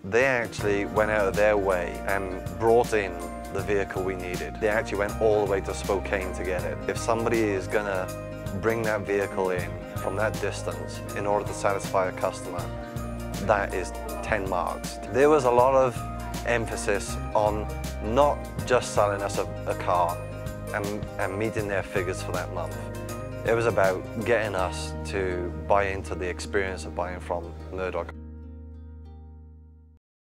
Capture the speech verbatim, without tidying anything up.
They actually went out of their way and brought in the vehicle we needed. They actually went all the way to Spokane to get it. If somebody is gonna bring that vehicle in from that distance in order to satisfy a customer, that is ten marks. There was a lot of emphasis on not just selling us a, a car and, and meeting their figures for that month. It was about getting us to buy into the experience of buying from Murdock.